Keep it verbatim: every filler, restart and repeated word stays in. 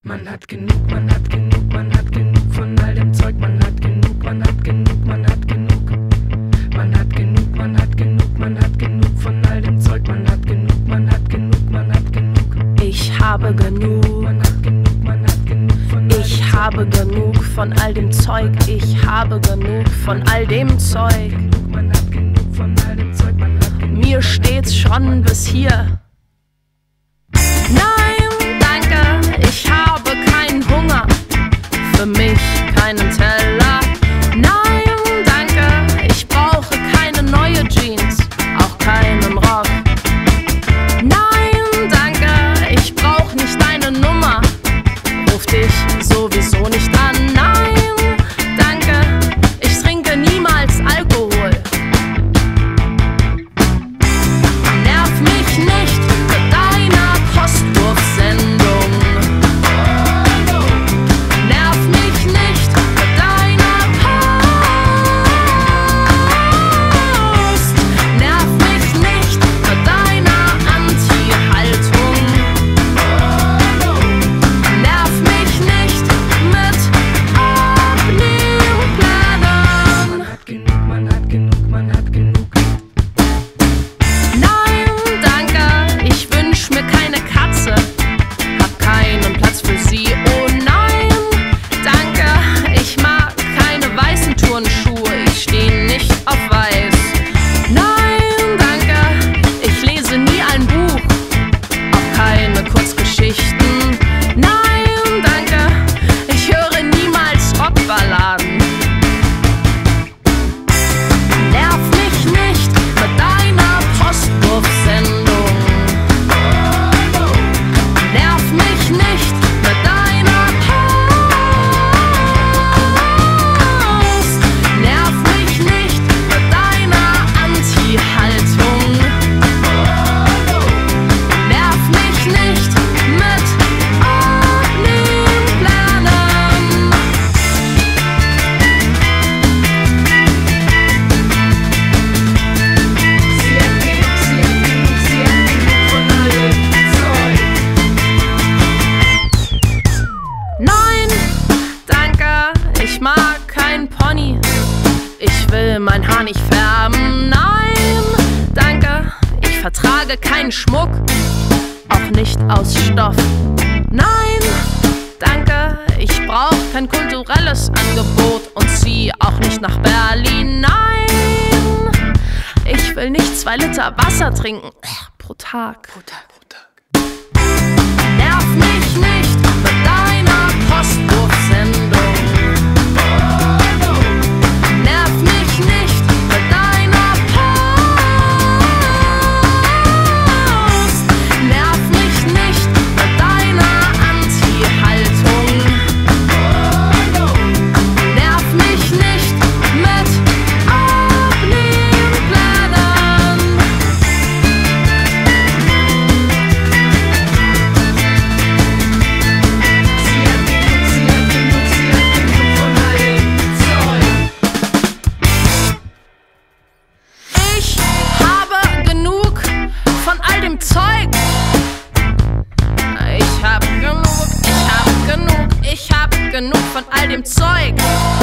Man hat genug, man hat genug, man hat genug von all dem Zeug. Man hat genug, man hat genug, man hat genug. Man hat genug, man hat genug, man hat genug von all dem Zeug. Man hat genug, man hat genug, man hat genug. Ich habe genug. Man hat genug, man hat genug von all dem Ich Zeug. habe genug von all dem Zeug. Ich habe genug von all dem Zeug. Man hat genug von all dem Zeug. Man hat genug. Mir steht's schon bis hier. Nein, danke, ich habe keinen Hunger. Für mich keinen Teller. Nein, danke, ich brauche keine neue Jeans, auch keinen Rock. Nein, danke, ich brauche nicht deine Nummer. Ruf dich sowieso nicht an. Nein, danke, ich trinke niemals Alkohol. Nerv mich nicht mit deiner Postwurfsendung. Nerv mich nicht mit deiner Post. Nerv mich nicht mit deiner Anti-Haltung. Nerv mich nicht mit Abnehmplänen. Man hat genug, man hat genug, man hat genug. Nein, danke, ich wünsch mir keine Katze. Hab keinen Platz für sie, oh nein. Danke, ich mag keine weißen Turnschuhe. Ich steh nicht auf weiß. Nein, danke, ich lese nie ein Buch. Auch keine Kurzgeschichten. Nein, danke, ich höre niemals Rockballaden. Nerv mich nicht mit deiner Postwurfsendung. Nerv mich nicht mit deiner Post. Nerv mich nicht mit deiner Anti-Haltung. Nerv mich nicht mit Abnehmplänen. Sie hat genug, sie hat genug, sie hat genug von all dem Zeug. Nein, danke, ich mag kein Pony. Ich will mein Haar nicht färben. Nein, danke, ich vertrage keinen Schmuck, auch nicht aus Stoff. Nein, danke, ich brauch kein kulturelles Angebot und zieh auch nicht nach Berlin. Nein, ich will nicht zwei Liter Wasser trinken pro Tag. Pro Tag, pro Tag. Nerv mich nicht mit deiner Postwurfsendung. Nerv mich nicht mit deiner Post. Nerv mich nicht mit deiner Anti-Haltung. Nerv mich nicht mit Abnehmplänen. Sie hat genug, sie hat genug, sie hat genug von all dem Zeug. Ich habe genug von all dem Zeug. Ich hab genug, ich hab genug, ich hab genug von all dem Zeug.